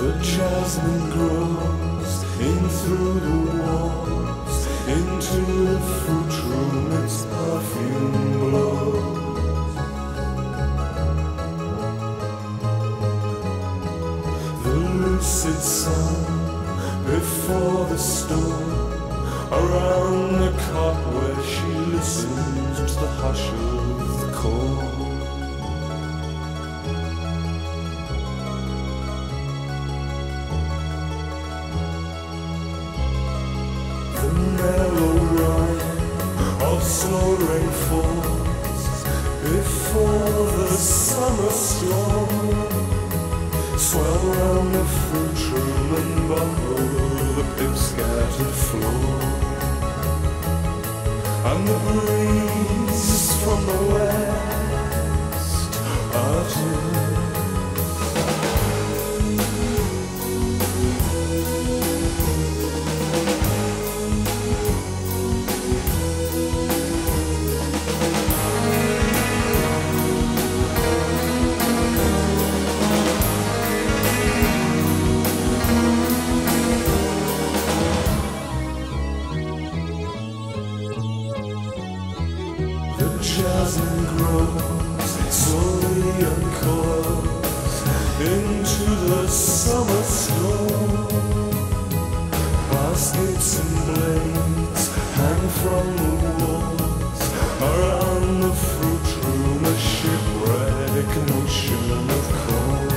The jasmine grows in through the walls, into the fruit room its perfume blows. The lucid sun before the storm, around the cot where she listens to the hush of the corn. The mellow rhyme of slow rain falls before the summer storm. Swell round the fruit room and buckle the pip-scattered floor. And the breeze from the west uttered jasmine grows, slowly uncoils into the summer storm. Baskets and blades hang from the walls, around the fruit room a shipwreck, an ocean of corn.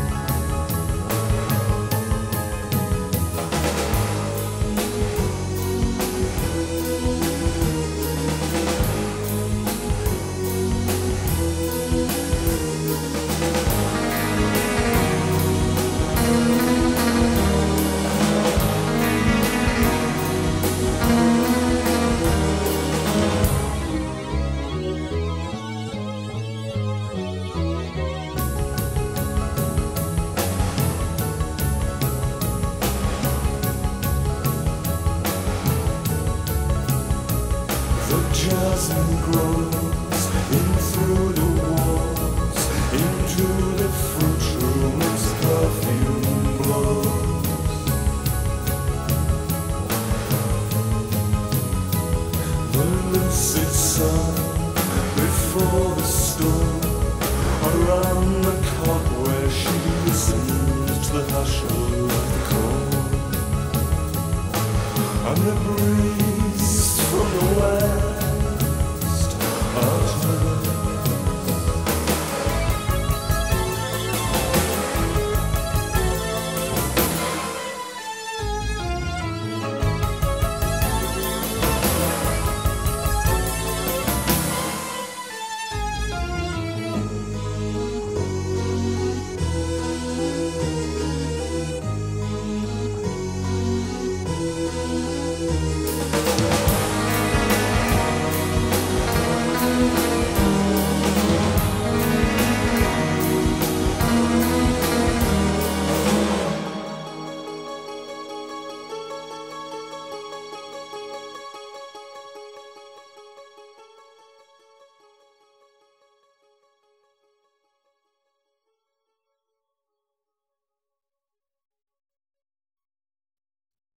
The jasmine grows in through the walls, into the fruit room its perfume blows. The lucid sun before the storm, around the cot where she listens to the hush of the corn. And the breeze from the west